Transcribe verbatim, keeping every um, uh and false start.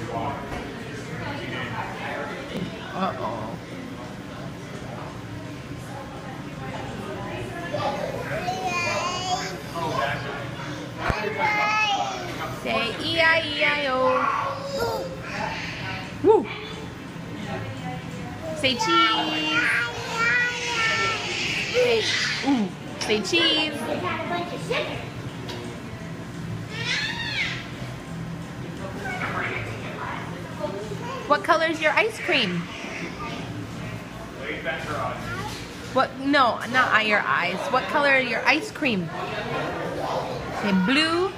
Uh-oh. Say E I E I O. Woo. Say cheese. Say, ooh. Say cheese. What color is your ice cream? What? No, not your eyes. What color is your ice cream? Say blue.